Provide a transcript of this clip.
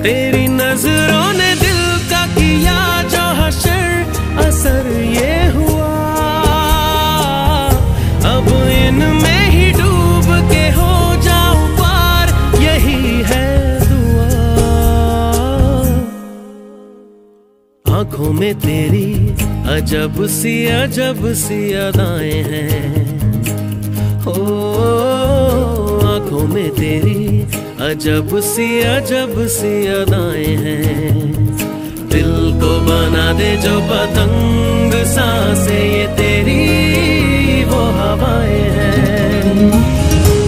तेरी नजरों ने दिल का किया जो हशर, असर ये हुआ अब इनमें ही डूब के हो जाऊं पार, यही है दुआ। आंखों में तेरी अजब सी अदाएं हैं, हो आंखों में तेरी अजब सी अदाएं हैं। दिल को बना दे जो पतंग सांसें ये तेरी